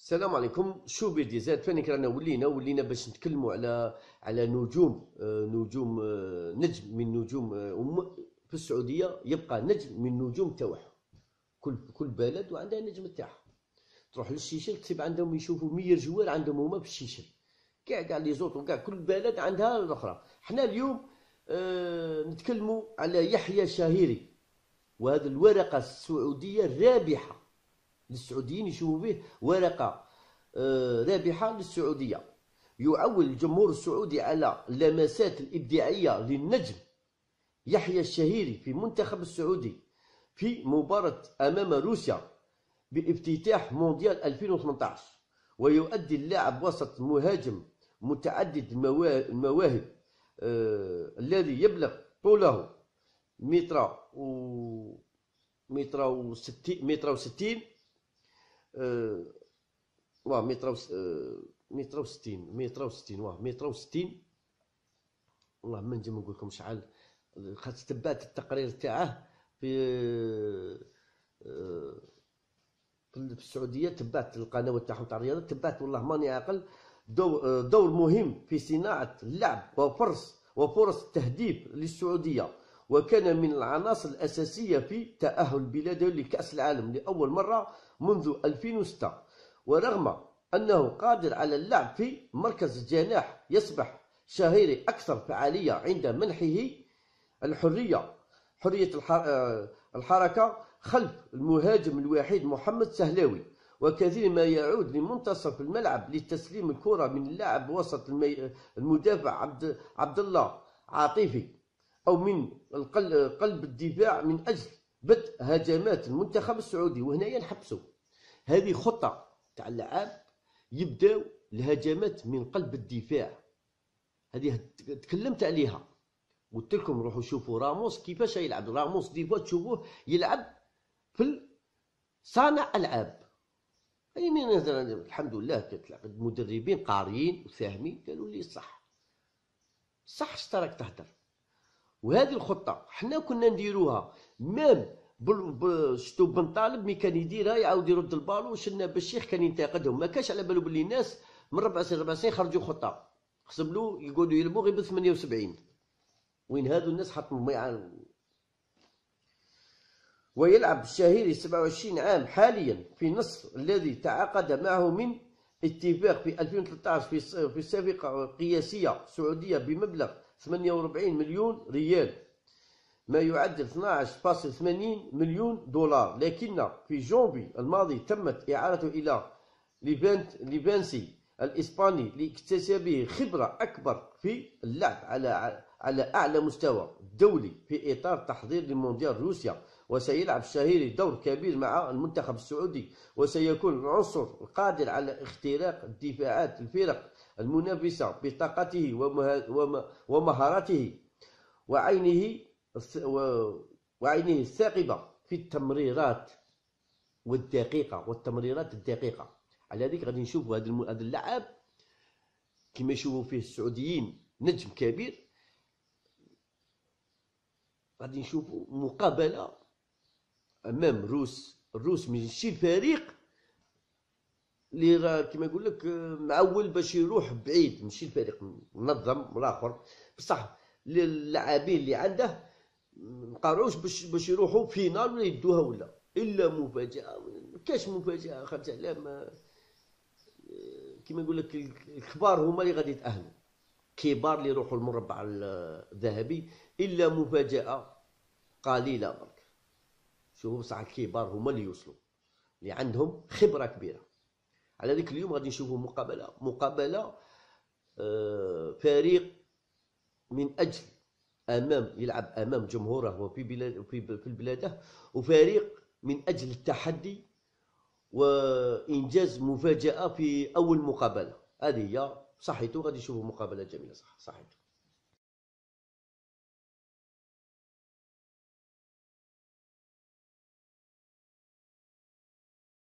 السلام عليكم. شو بدي زاد فاني رانا ولينا باش نتكلموا على نجوم نجم من نجوم في السعوديه يبقى نجم من نجوم تاعها. كل بلد وعندها نجم تاعها. تروح للشيشل تسيب عندهم يشوفوا 100 جوار عندهم هما في الشيشل، كاع لي زوط وكاع كل بلد عندها الاخرى. حنا اليوم نتكلموا على يحيى الشهيري، وهذه الورقه السعوديه الرابحه للسعوديين، يشوفوا به ورقة رابحة للسعودية. يعول الجمهور السعودي على اللمسات الإبداعية للنجم يحيى الشهيري في منتخب السعودي في مباراة أمام روسيا بافتتاح مونديال 2018. ويؤدي اللاعب وسط مهاجم متعدد المواهب الذي يبلغ طوله متر وستين متر وستين. والله ما نجم نقول لكم شحال، خاطر تبعت التقرير تاعه في السعوديه، تبعت القنوات تاعهم تاع الرياضه، تبعت والله ماني عاقل. دور مهم في صناعه اللعب وفرص التهديف للسعوديه، وكان من العناصر الأساسية في تأهل بلاده لكأس العالم لأول مرة منذ 2006. ورغم أنه قادر على اللعب في مركز الجناح، يصبح شهيري أكثر فعالية عند منحه حرية الحركة خلف المهاجم الوحيد محمد سهلاوي. وكثير ما يعود لمنتصف الملعب لتسليم الكرة من اللاعب وسط المدافع عبد الله عاطفي، أو من قلب الدفاع من أجل بدء هجمات المنتخب السعودي. وهنا نحبسوا هذه خطة تاع اللعاب، يبداو الهجمات من قلب الدفاع. هذه تكلمت عليها، قلت لكم روحوا شوفوا راموس كيفاش يلعب. راموس ديفوا تشوفوه يلعب في صانع ألعاب. أي من الحمد لله تلعب المدربين قاريين وفاهمين، قالوا لي صح اشتراك تهدر. وهذه الخطه حنا كنا نديروها مام شتو بن طالب مي كان يديرها، يعاود يرد البالو. وشنا بالشيخ كان ينتقدهم، ما كاش على بالو باللي الناس من 4 سنين خرجوا خطه، خصم له يقعدوا يلعبوا غير ب 78. وين هذو الناس حطوا ما. ويلعب الشهيري 27 عام حاليا في نصر، الذي تعاقد معه من اتفاق في 2013 في صفقه قياسيه سعوديه بمبلغ 48 مليون ريال، ما يعادل 12.80 مليون دولار. لكن في جونفي الماضي تمت إعارته إلى ليفانسي الإسباني لاكتسابه خبرة أكبر في اللعب على أعلى مستوى دولي في إطار تحضير لمونديال روسيا. وسيلعب الشهيري دور كبير مع المنتخب السعودي، وسيكون العنصر القادر على اختراق دفاعات الفرق المنافسة بطاقته ومهاراته وعينه الثاقبة في التمريرات الدقيقة. على هذيك غادي نشوفوا هذا اللاعب كما يشوفوا فيه السعوديين نجم كبير. غادي نشوفوا مقابلة أمام الروس ماشي الفريق اللي راه كما يقول لك معول باش يروح بعيد، ماشي الفريق منظم والاخر، بصح اللاعبين اللي عنده مقارعوش باش يروحوا فينال ولا يدوها ولا الا مفاجاه. كاش مفاجاه خمسة اعلام كما يقول لك الكبار هما اللي غادي يتاهلوا، كبار اللي يروحوا المربع الذهبي، الا مفاجاه قليله برك. شوفوا بصح الكبار هما اللي يوصلوا، اللي عندهم خبره كبيره. على ذلك اليوم غادي نشوفوا مقابله فريق من اجل يلعب امام جمهوره وفي بلاده، وفريق من اجل التحدي وانجاز مفاجاه في اول مقابله. هذه هي صحيتو، غادي نشوفوا مقابله جميله صحيتو.